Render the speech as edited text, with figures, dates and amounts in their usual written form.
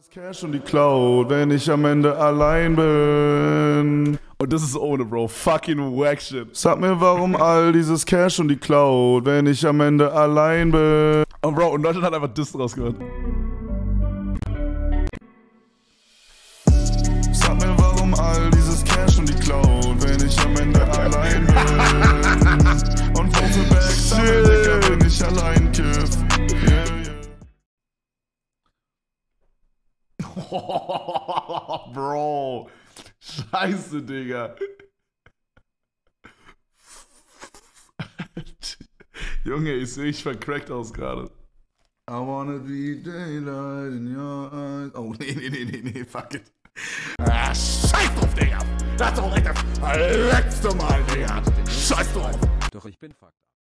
Cash und die Cloud, wenn ich am Ende allein bin. Und das ist ohne, Bro. Fucking wack shit. Sag mir, warum all dieses Cash und die Cloud, wenn ich am Ende allein bin. Und Bro, und Deutschland hat einfach Diss draus gehört. Sag mir, warum all dieses Cash und die Cloud, wenn ich am Ende allein bin. Und wo für Bags sammel, Digga, wenn ich allein kiff. Oh, Bro. Scheiße, Digga. Junge, ich sehe ich vercrackt aus gerade. I wanna be daylight in your eyes. Oh, nee, fuck it. Ah, scheiß drauf, Digga. Das ist auch echt das letzte Mal, Digga. Scheiß drauf. Doch ich bin fucked.